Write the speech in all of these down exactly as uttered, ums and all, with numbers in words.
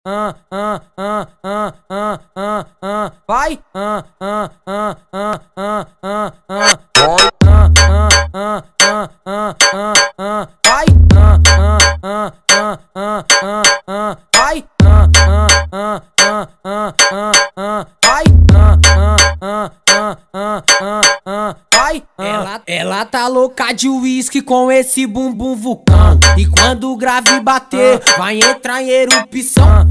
ah, ah, ah, ah, ah, ah, ah, vai, ah, ah, ah, ah, ah, ah, ah, vai, ah, ah, ah, ah, ah, ah, ah, vai, ah, ah, ah, ah, ah, ah, ah, vai, ah, ah, ah, ah, ah, ah, ah, vai, ah, ah, ah, ah, ah, ah, ah, vai. Ela, ela tá louca de uísque com esse bumbum vulcão. E quando o grave bater, vai entrar em erupção.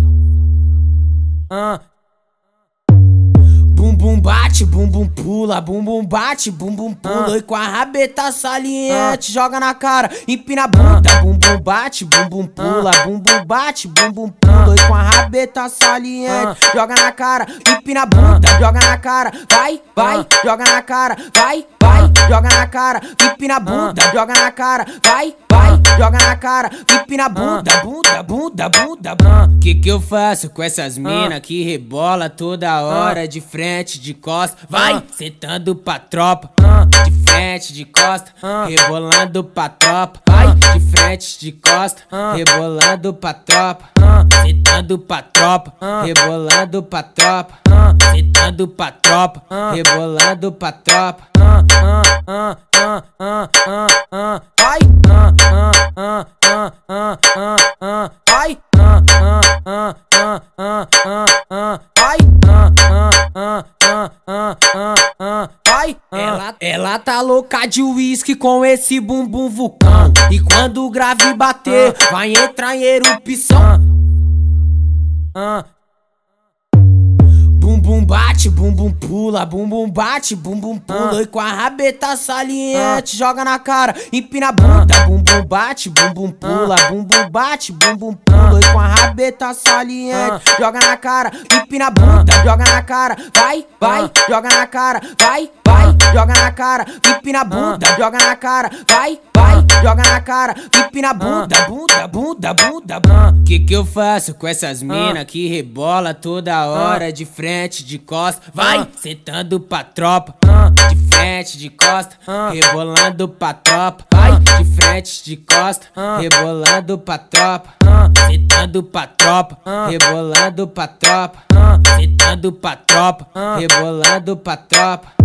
Bumbum bate, bumbum pula, bumbum bate, bumbum pula. E com a rabeta saliente, joga na cara, empina a bunda. Bumbum bate, bumbum pula, bumbum bate, bumbum pula. E com a rabeta saliente, joga na cara, empina a bunda. Joga na cara, vai, vai, joga na cara, vai, vai, joga na cara, empina a bunda. Joga na cara, vai, vai, joga na cara, empina a bunda, bunda, bunda, bunda, bunda. Que que eu faço com essas mina que rebola toda hora de frente, de costa, vai sentando pra tropa, de frente, de costa, rebolando pra tropa, vai de frente, de costa, rebolando pra tropa, sentando pra tropa, rebolando pra tropa, sentando pra tropa, rebolando pra tropa, vai, vai, vai, ela, ela tá louca de uísque com esse bumbum vulcão. E quando o grave bater, vai entrar em erupção. Bumbum bate, bumbum pula, bumbum bate, bumbum pula. E com a rabeta saliente, joga na cara, empina a bunda. Bumbum bate, bumbum pula, bumbum bate, bumbum pula. E com a rabeta saliente, joga na cara, empina a bunda. Joga na cara, vai, vai, joga na cara, vai, vai, joga na cara, empina a bunda. Joga na cara, vai, vai, joga na cara, empina a bunda, bunda, bunda, bunda, bunda. Que que eu faço com essas mina que rebola toda hora de frente, de costa, vai sentando pra tropa, de frente, de costa, rebolando pra tropa, vai de frente, de costa, rebolando pra tropa, sentando pra tropa, rebolando pra tropa, sentando pra tropa, rebolando pra tropa.